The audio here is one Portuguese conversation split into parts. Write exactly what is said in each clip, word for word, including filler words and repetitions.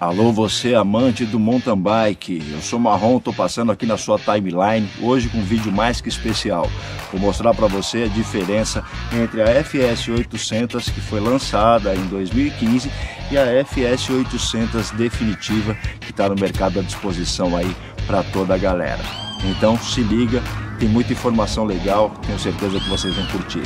Alô, você amante do mountain bike, eu sou Marrom, tô passando aqui na sua timeline, hoje com um vídeo mais que especial. Vou mostrar para você a diferença entre a F S oitocentos, que foi lançada em dois mil e quinze, e a F S oitocentos definitiva, que está no mercado à disposição aí para toda a galera. Então se liga, tem muita informação legal, tenho certeza que vocês vão curtir.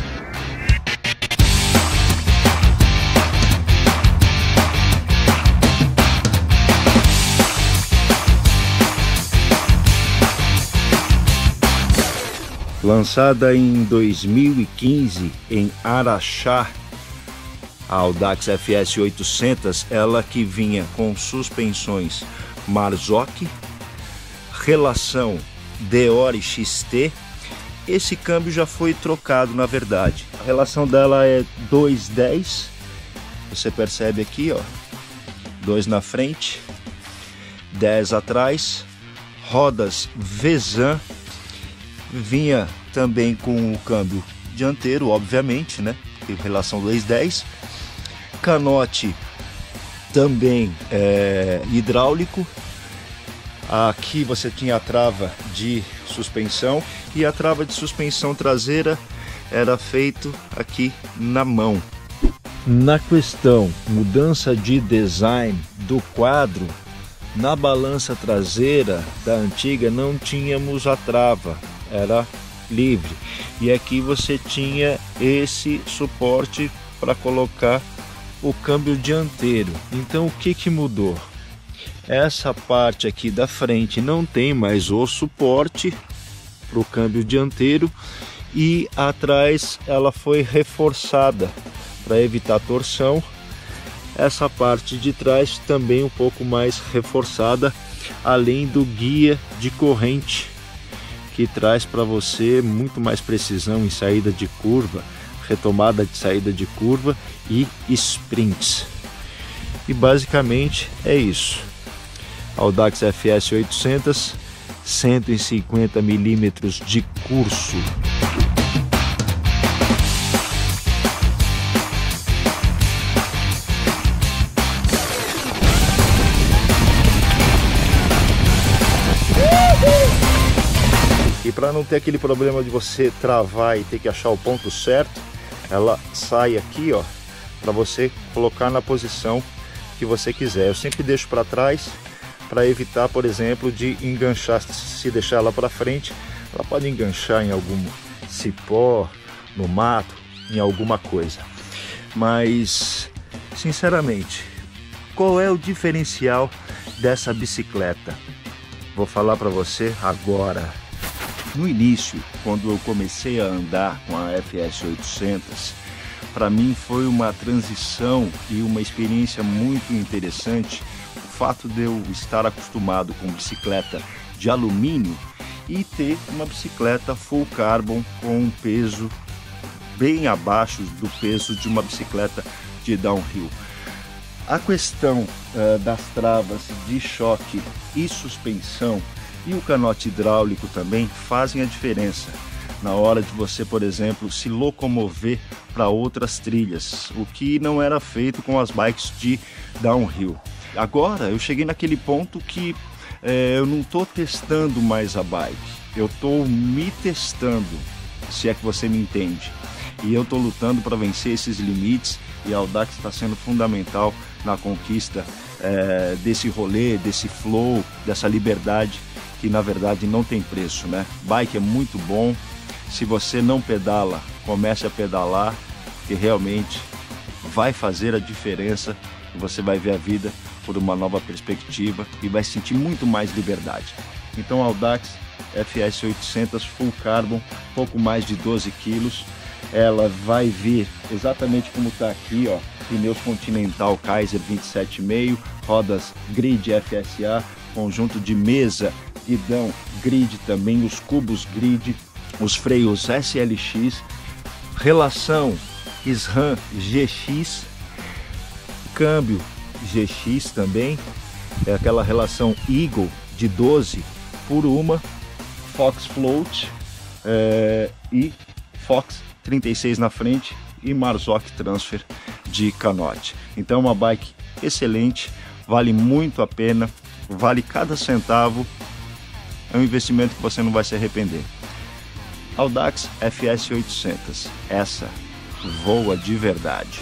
Lançada em dois mil e quinze em Araxá, a Audax F S oitocentos, ela que vinha com suspensões Marzocchi, relação Deore X T. Esse câmbio já foi trocado, na verdade. A relação dela é dois dez, você percebe aqui, ó, dois na frente, dez atrás, rodas Vezan. Vinha também com o câmbio dianteiro, obviamente, né? Tem relação dois dez. Canote também é, hidráulico. Aqui você tinha a trava de suspensão e a trava de suspensão traseira era feito aqui na mão. Na questão mudança de design do quadro, na balança traseira da antiga não tínhamos a trava, era livre, e aqui você tinha esse suporte para colocar o câmbio dianteiro. Então o que que mudou? Essa parte aqui da frente não tem mais o suporte para o câmbio dianteiro, e atrás ela foi reforçada para evitar torção. Essa parte de trás também um pouco mais reforçada, além do guia de corrente, que traz para você muito mais precisão em saída de curva, retomada de saída de curva e sprints. E basicamente é isso. Audax F S oitocentos, cento e cinquenta milímetros de curso. E para não ter aquele problema de você travar e ter que achar o ponto certo, ela sai aqui, ó, para você colocar na posição que você quiser. Eu sempre deixo para trás para evitar, por exemplo, de enganchar. Se deixar ela para frente, ela pode enganchar em algum cipó, no mato, em alguma coisa. Mas, sinceramente, qual é o diferencial dessa bicicleta? Vou falar para você agora. No início, quando eu comecei a andar com a F S oitocentos, para mim foi uma transição e uma experiência muito interessante o fato de eu estar acostumado com bicicleta de alumínio e ter uma bicicleta full carbon com um peso bem abaixo do peso de uma bicicleta de downhill. A questão uh, das travas de choque e suspensão e o canote hidráulico também fazem a diferença na hora de você, por exemplo, se locomover para outras trilhas, o que não era feito com as bikes de downhill. Agora eu cheguei naquele ponto que é, eu não estou testando mais a bike, eu estou me testando, se é que você me entende. E eu estou lutando para vencer esses limites, e a Audax está sendo fundamental na conquista é, desse rolê, desse flow, dessa liberdade que na verdade não tem preço, né? Bike é muito bom. Se você não pedala, comece a pedalar, que realmente vai fazer a diferença. Você vai ver a vida por uma nova perspectiva e vai sentir muito mais liberdade. Então Audax F S oitocentos Full Carbon, pouco mais de doze quilos. Ela vai vir exatamente como está aqui, ó, pneus Continental Kaiser vinte e sete vírgula cinco, rodas Grid F S A, conjunto de mesa, guidão Grid também, os cubos Grid, os freios S L X, relação SRAM G X, câmbio G X também, é aquela relação Eagle de doze por uma, Fox Float é, e Fox trinta e seis na frente e Marzocchi Transfer de canote. Então uma bike excelente vale muito a pena, vale cada centavo, é um investimento que você não vai se arrepender. Audax F S oitocentos, essa voa de verdade.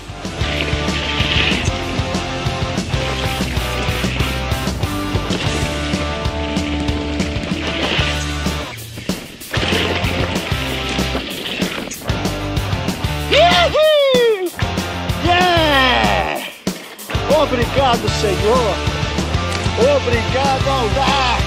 Yeah! Obrigado, Senhor! Obrigado, Audax!